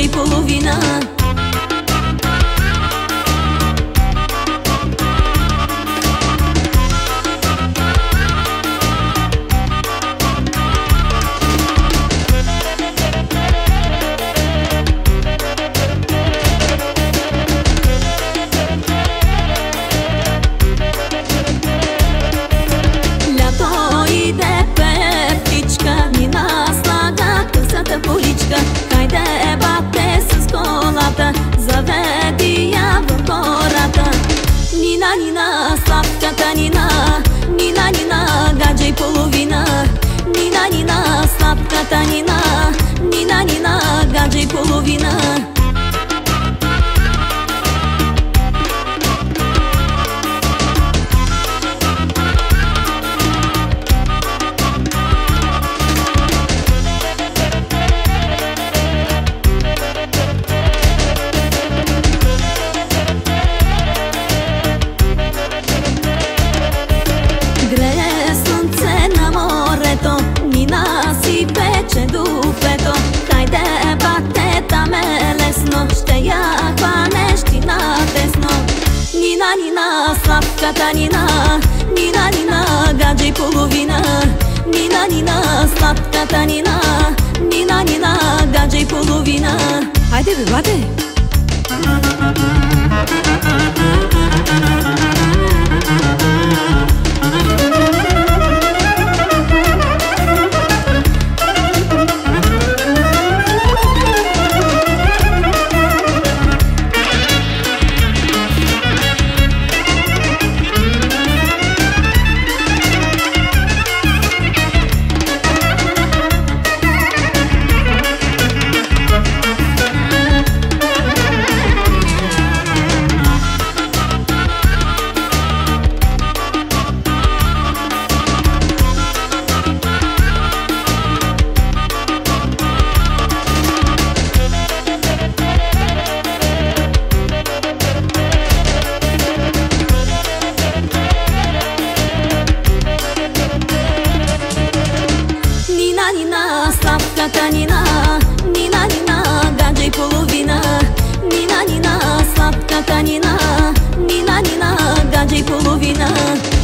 и половина. Хайде, бате, с колата, заведи я в гората. Нина, Нина, сладката Нина, Нина, Нина, гадже и половина. Нина, Нина, сладката Нина, Нина, Нина, гадже и половина. Дупето, хайде, бате, там е лесно, ще я хванеш ти натесно. Нина, Нина, сладката Нина, Нина, Нина, гадже и половина. Нина, Нина, сладката Нина, Нина, Нина, гадже и половина. Хайде бе, бате! Сладката Нина, Нина, Нина, гадже и половина. Нина, Нина, сладката Нина, Нина, Нина, гадже и половина.